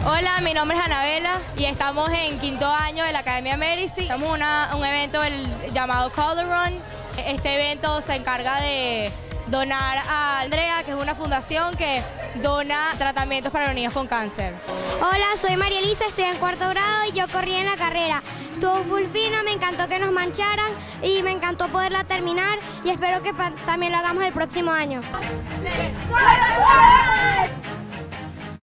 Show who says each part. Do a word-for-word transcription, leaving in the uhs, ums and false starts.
Speaker 1: Hola, mi nombre es Anabela y estamos en quinto año de la Academia Medici. Estamos en una, un evento el, llamado Color Run. Este evento se encarga de donar a Andrea, que es una fundación que dona tratamientos para los niños con cáncer.
Speaker 2: Hola, soy María Elisa, estoy en cuarto grado y yo corrí en la carrera. Estuvo full fino, me encantó que nos mancharan y me encantó poderla terminar y espero que también lo hagamos el próximo año.